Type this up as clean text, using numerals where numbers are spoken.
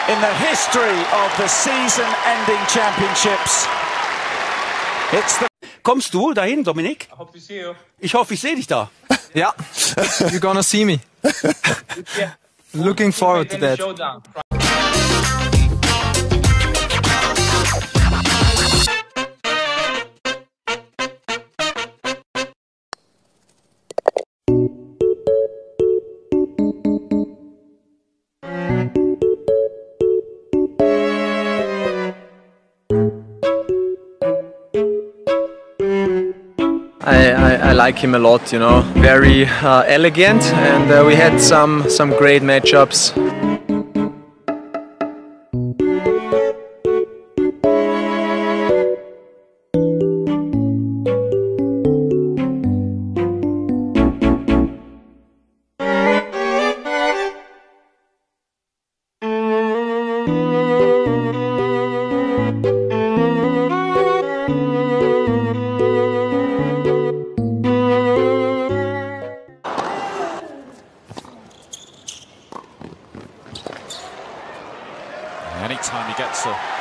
in the history of the season-ending championships. It's the Kommst du dahin, Dominic? I hope to see you. Ich hoffe, ich sehe dich da. Yeah, you're gonna see me. Yeah. Looking forward to that. Showdown. I like him a lot, you know, very elegant, and we had some great matchups. anytime he gets